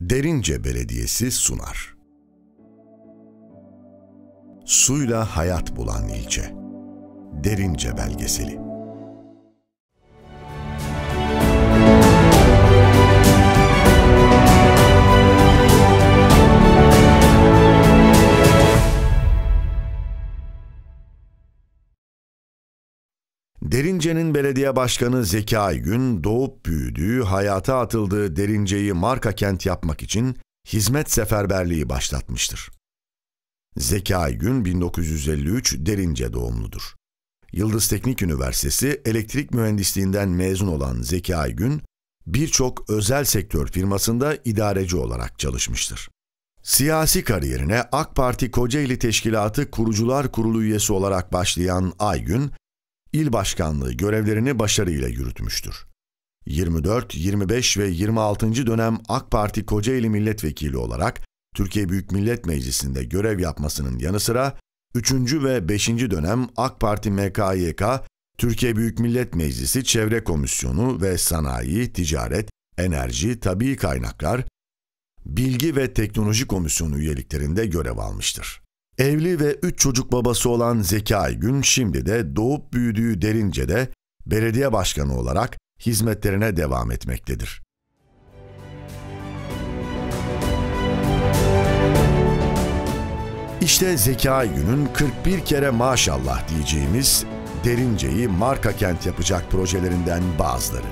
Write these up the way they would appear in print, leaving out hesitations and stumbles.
Derince Belediyesi sunar. Suyla hayat bulan ilçe. Derince belgeseli. Derince'nin belediye başkanı Zeki Aygün, doğup büyüdüğü, hayata atıldığı Derince'yi marka kent yapmak için hizmet seferberliği başlatmıştır. Zeki Aygün 1953 Derince doğumludur. Yıldız Teknik Üniversitesi Elektrik Mühendisliğinden mezun olan Zeki Aygün, birçok özel sektör firmasında idareci olarak çalışmıştır. Siyasi kariyerine AK Parti Kocaeli Teşkilatı Kurucular Kurulu üyesi olarak başlayan Aygün, İl başkanlığı görevlerini başarıyla yürütmüştür. 24, 25 ve 26. dönem AK Parti Kocaeli Milletvekili olarak Türkiye Büyük Millet Meclisi'nde görev yapmasının yanı sıra 3. ve 5. dönem AK Parti MKYK, Türkiye Büyük Millet Meclisi Çevre Komisyonu ve Sanayi, Ticaret, Enerji, Tabii Kaynaklar, Bilgi ve Teknoloji Komisyonu üyeliklerinde görev almıştır. Evli ve 3 çocuk babası olan Zeki Aygün şimdi de doğup büyüdüğü Derince'de belediye başkanı olarak hizmetlerine devam etmektedir. İşte Zeki Aygün'ün 41 kere maşallah diyeceğimiz Derince'yi marka kent yapacak projelerinden bazıları.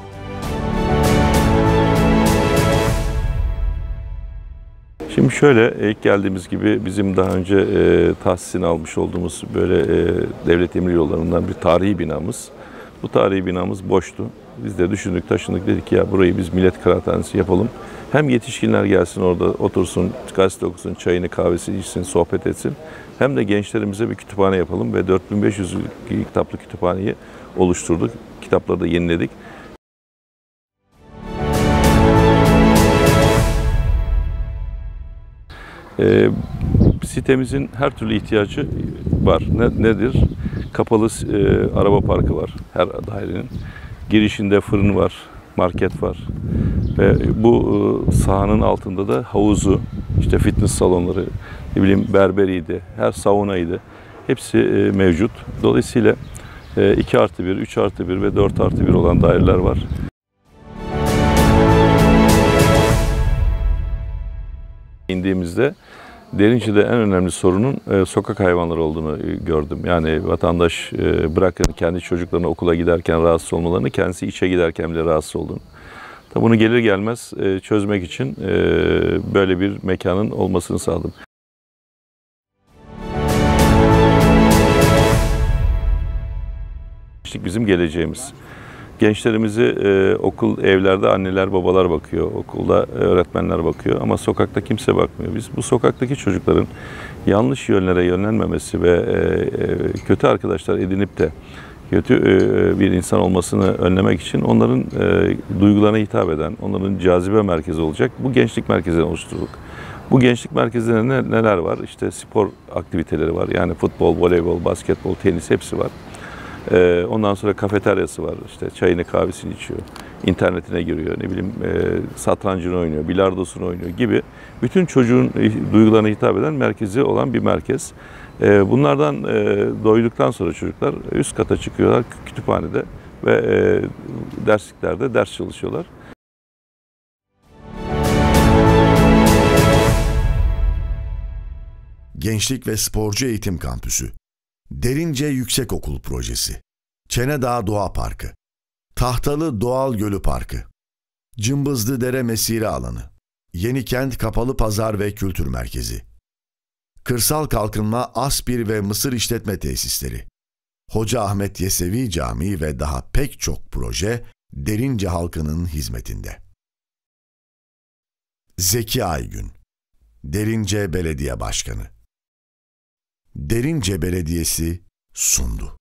Şimdi şöyle, ilk geldiğimiz gibi bizim daha önce tahsisini almış olduğumuz böyle devlet emir yollarından bir tarihi binamız. Bu tarihi binamız boştu. Biz de düşündük, taşındık, dedik ki ya burayı biz millet kıraathanesi yapalım. Hem yetişkinler gelsin orada otursun, gazete okusun, çayını kahvesini içsin, sohbet etsin. Hem de gençlerimize bir kütüphane yapalım ve 4500 kitaplı kütüphaneyi oluşturduk. Kitapları da yeniledik. Sitemizin her türlü ihtiyacı var. Nedir? Kapalı araba parkı var her dairenin. Girişinde fırın var, market var. Ve bu sahanın altında da havuzu, işte fitness salonları, ne bileyim berberiydi, her saunaydı. Hepsi mevcut. Dolayısıyla 2+1, 3+1 ve 4+1 olan daireler var. İndiğimizde Derince'de en önemli sorunun sokak hayvanları olduğunu gördüm. Yani vatandaş bırakın kendi çocuklarını okula giderken rahatsız olmalarını, kendisi işe giderken bile rahatsız olduğunu. Tabi bunu gelir gelmez çözmek için böyle bir mekanın olmasını sağladım. Bizim geleceğimiz. Gençlerimizi okul, evlerde anneler, babalar bakıyor, okulda öğretmenler bakıyor ama sokakta kimse bakmıyor. Biz bu sokaktaki çocukların yanlış yönlere yönlenmemesi ve kötü arkadaşlar edinip de kötü bir insan olmasını önlemek için onların duygularına hitap eden, onların cazibe merkezi olacak bu gençlik merkezini oluşturduk. Bu gençlik merkezinde neler var? İşte spor aktiviteleri var. Yani futbol, voleybol, basketbol, tenis hepsi var. Ondan sonra kafeteryası var, işte çayını kahvesini içiyor, internetine giriyor, ne bileyim satrancını oynuyor, bilardosunu oynuyor gibi bütün çocuğun duygularına hitap eden merkezi olan bir merkez. Bunlardan doyduktan sonra çocuklar üst kata çıkıyorlar kütüphanede ve dersliklerde ders çalışıyorlar. Gençlik ve Sporcu Eğitim Kampüsü, Derince Yüksekokul Projesi, Çenedağ Doğa Parkı, Tahtalı Doğal Gölü Parkı, Cımbızlıdere Mesire Alanı, Yenikent Kapalı Pazar ve Kültür Merkezi, Kırsal Kalkınma Aspir ve Mısır İşletme Tesisleri, Hoca Ahmet Yesevi Camii ve daha pek çok proje Derince halkının hizmetinde. Zeki Aygün, Derince Belediye Başkanı. Derince Belediyesi sundu.